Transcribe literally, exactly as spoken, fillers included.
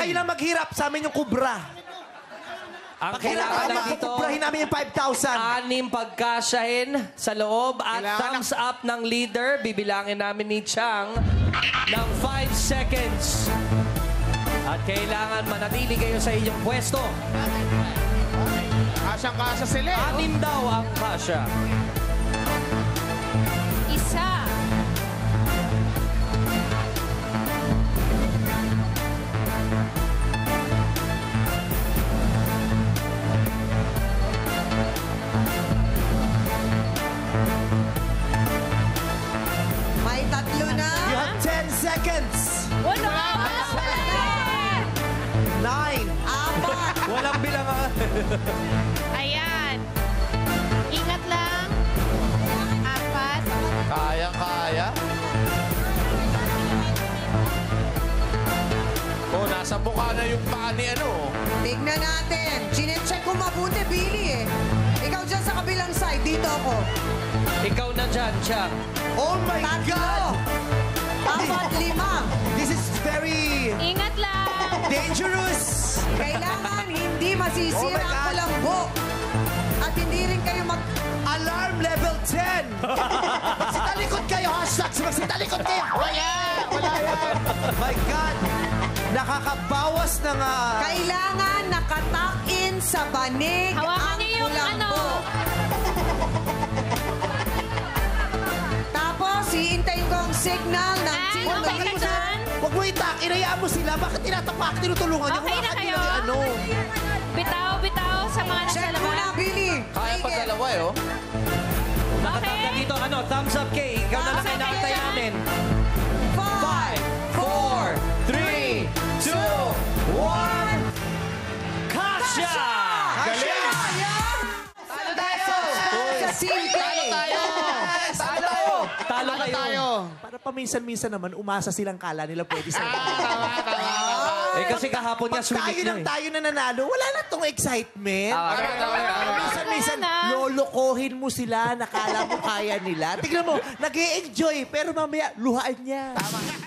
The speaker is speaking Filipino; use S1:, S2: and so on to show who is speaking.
S1: kayo lang maghirap. Sa amin yung kubra.
S2: Ang
S1: Paghirap
S2: kailangan
S1: kami,
S2: lang dito,
S1: kukubrahin namin yung five thousand.
S2: anim pagkasyahin sa loob at
S3: Kailangan
S2: thumbs up ng leader. Bibilangin namin ni Chang ng five seconds. At kailangan manatili kayo sa inyong pwesto.
S3: Kasyang-kasya sila. eh, oh.
S2: Anim daw ang kasya.
S4: Isa.
S5: May tatlo na.
S1: You have ten seconds.
S4: Wala.
S1: Nine.
S5: Apat.
S2: Walang bilangan.
S4: Ayan. Ingat lang. Apat.
S3: Kaya-kaya. Oh, nasa mukha na yung paa ni ano.
S5: Tignan natin. Chinecheck ko mabuti, Billy eh. Ikaw dyan sa kabilang side. Dito ako.
S2: Ikaw na dyan, Chang.
S1: Oh my
S5: Tatlo.
S1: God!
S5: Apat, lima.
S1: This is very
S4: Ingat lang.
S1: dangerous.
S5: Kailangan hindi masisira
S1: Oh my
S5: ang
S1: God.
S5: kulambo. At hindi rin kayo mag...
S1: Alarm level ten. Magsitalikod kayo, hashtag. Magsitalikod kayo. Wala! Wala yan. My God. Nakakabawas ng... Uh...
S5: Kailangan nakatakin sa banig
S4: Hawakan
S5: ang
S4: niyo yung
S5: kulambo.
S4: ano.
S5: Tapos, hihintayin ko ang signal ng
S4: Ah,
S5: team
S4: okay ka
S5: leader.
S4: dyan?
S1: Huwag mo itak. Inayaan mo sila. Bakit tinatapak? Tinutulungan niyo.
S4: Okay na
S1: Bakit
S4: kayo?
S1: nila- Ano?
S4: Bitaw, bitaw sa mga nasa
S5: Check mo na,
S4: labas.
S5: Billy.
S3: Kaya pa
S5: Sige.
S3: dalawa eh, oh.
S2: Nakatanggal dito. Ano? Thumbs up, Kay. Ikaw na lang
S4: Thumbs up
S2: kinakita
S4: kayo
S2: namin.
S5: Five,
S2: Four, three, two, one. Kasha!
S1: Galing!
S5: Talo tayo! Sa team K.
S3: Talo!
S2: Talo kayo.
S1: Para paminsan-minsan naman, umasa silang kala nila pwede sa
S2: Eh kasi kahapon nga
S1: Pag
S2: sweet
S1: tayo
S2: na
S1: nang
S2: eh.
S1: tayo na nanalo, wala na tong excitement.
S3: Tama, tama, tama, tama.
S1: Minsan-minsan,
S4: Wala na.
S1: lolokohin mo sila, nakala mo kaya nila. Tignan mo, nag-e-enjoy, pero mamaya, luhaan niya.
S3: Tama.